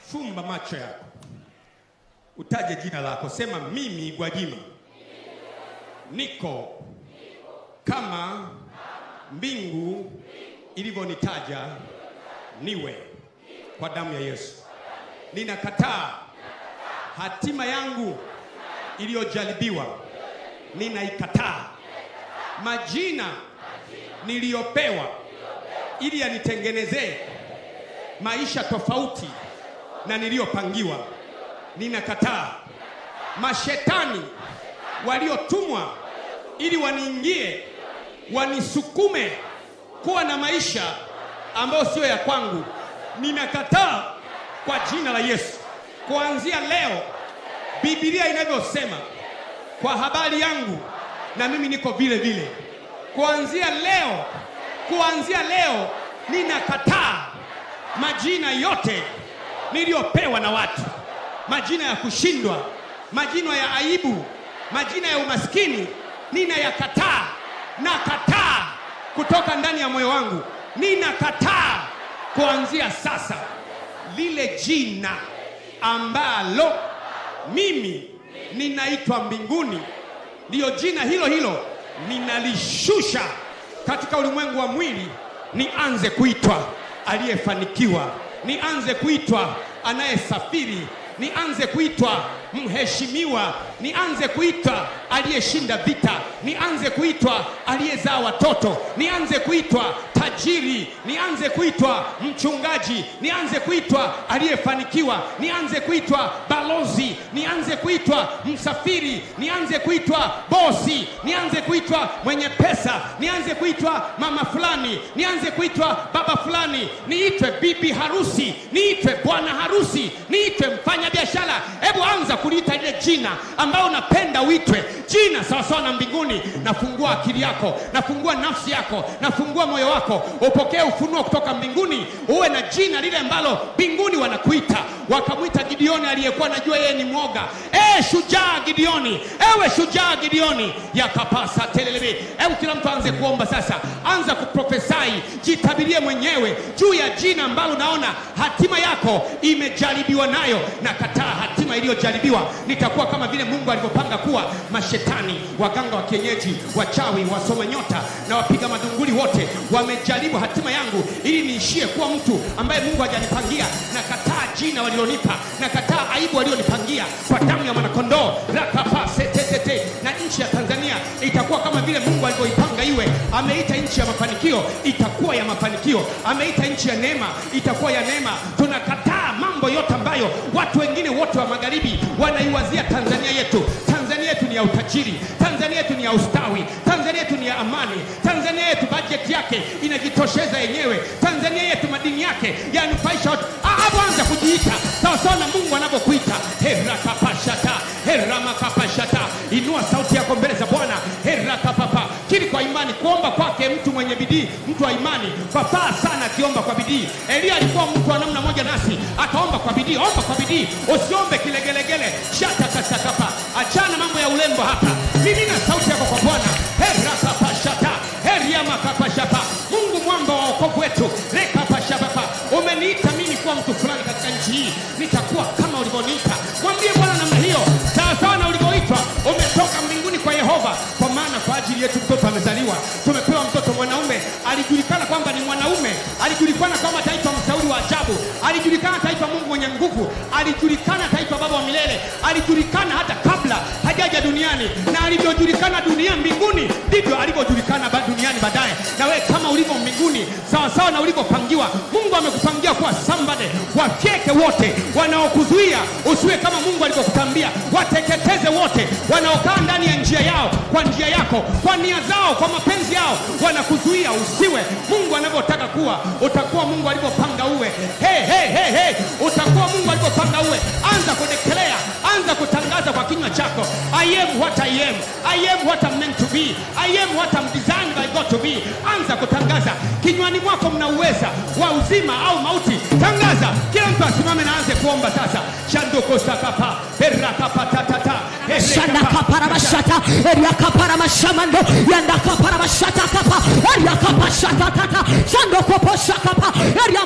Fumba macho yako. Utaje jina lako. Sema mimi Gwajima niko kama mbingu ilivyonitaja niwe kwa damu ya Yesu. Ninakataa hatima yangu iliyojaribiwa. Ninaikataa majina niliyopewa ili yanitengenezee maisha tofauti na niliyopangiwa. Ninakataa mashetani waliotumwa ili waniingie wanisukume kuwa na maisha ambayo sio ya kwangu. Ninakataa kwa jina la Yesu. Kuanzia leo Biblia inavyosema kwa habari yangu, na mimi niko vile vile. Kuanzia leo ninakataa majina yote niliyopewa na watu, majina ya kushindwa, majina ya aibu, majina ya umaskini. Ninayakataa. Nakataa kutoka ndani ya moyo wangu. Ninakataa kuanzia sasa lile jina ambalo mimi ninaitwa mbinguni, ndio jina hilo hilo ninalishusha katika ulimwengu wa mwili. Nianze kuitwa aliyefanikiwa, nianze kuitwa anayesafiri, nianze kuitwa mheshimiwa, nianze kuitwa aliyeshinda vita, nianze kuitwa aliyezaa watoto, nianze kuitwa tajiri, nianze kuitwa mchungaji, nianze kuitwa aliyefanikiwa, nianze kuitwa balozi, nianze kuitwa msafiri, nianze kuitwa bosi, nianze kuitwa mwenye pesa, nianze kuitwa mama fulani, nianze kuitwa baba fulani, niitwe bibi harusi, niitwe bwana harusi, niitwe mfanya biashara. Hebu anza kuliita ile jina ambao unapenda uitwe, jina sawa sawa na mbinguni. Nafungua akili yako, nafungua nafsi yako, nafungua moyo wako, upokee ufunuo kutoka mbinguni. Uwe na jina lile ambalo mbinguni wanakuita. Wakamuita Gideoni aliyekuwa anajua yeye ni mwoga. Shujaa Gideoni, ewe shujaa Gideoni, yakapasa telelebe. Hebu kila mtu anze kuomba sasa. Anza kuprofesai, jitabirie mwenyewe juu ya jina ambalo naona hatima yako imejaribiwa nayo. Nakataa hatima iliyojaribiwa. Nitakuwa kama vile Mungu alivyopanga kuwa. Mashetani, waganga wa kienyeji, wachawi, wasoma nyota na wapiga madunguli wote wamejaribu hatima yangu ili niishie kuwa mtu ambaye Mungu hajanipangia. Nakataa jina walilonipa, nakataa aibu walionipangia. Kwa damu ya mwanakondoo rakapase. Na nchi ya Tanzania itakuwa kama vile Mungu alivyoipanga iwe. Ameita nchi ya mafanikio, itakuwa ya mafanikio. Ameita nchi ya neema, itakuwa ya neema. Tunakataa mambo yote ambayo watu wengine wote wa magharibi wanaiwazia Tanzania yetu. Tanzania yetu ni ya utajiri, Tanzania yetu ni ya ustawi, Tanzania yetu ni ya amani, Tanzania yetu budget yake inajitosheza yenyewe, Tanzania yetu madini yake yanufaisha watu. Anza kujiita sawa sawa na Mungu anavyokuita. Herakapashata, heramakapashata. Inua sauti yako mbele za Bwana. Herakapapa. Kili kwa imani, kuomba kwake mtu mwenye bidii, mtu wa imani, papaa sana akiomba kwa bidii. Elia alikuwa mtu wa namna moja nasi, akaomba kwa bidii. Omba kwa bidii, usiombe kilegelegele. Shata kasakapa. Achana mambo ya ulembo hapa. Mimina sauti yako kwa Bwana. Herakapashata, heriamakapashapa. Mungu mwamba wa wokovu wetu. Rekapashapa. Umeniita mimi kuwa mtu fulani katika nchi hii, nitakuwa kama ulivyoniita. Mwambie Bwana namna hiyo, sawa sawa na ulivyoitwa. Umetoka mbinguni kwa Yehova, kwa maana kwa ajili yetu mtoto amezaliwa. Tumepewa mtoto mwanaume, alijulikana kwamba ni mwanaume, alijulikana kwamba ataitwa mshauri wa ajabu, alijulikana ataitwa Mungu mwenye nguvu, alijulikana ataitwa baba wa milele, alijulikana hata kabla hajaja duniani. Na alivyojulikana dunia mbinguni, ndivyo alivyojulikana duniani baadaye. Na wewe kama ulivyo mbinguni, sawa sawa na ulivyopangiwa, Mungu amekupangia kuwa somebody. Wafyeke wote wanaokuzuia usiwe kama Mungu alivyokutambia. Wateketeze wote wanaokaa ndani ya njia yao, kwa njia yako, kwa nia zao, kwa mapenzi yao, wanakuzuia usiwe Mungu anavyotaka kuwa. Utakuwa Mungu alivyopanga uwe. Hey. Utakuwa Mungu alivyopanga uwe. Anza kudekelea, anza kutangaza kwa kinywa chako. I am what I am. I am what I'm meant to be. I am what I'm designed by God to be. Anza kutangaza. Kinywani mwako mna uweza wa uzima au mauti. Tangaza. Kila mtu asimame na aanze kuomba sasa. Shandoko sakapa, perakapatata, Shandakaparabashata, Eriakaparamashamando, Yandakaparabashata kapa, Eriakapashata tata, Shandokoposhakapa,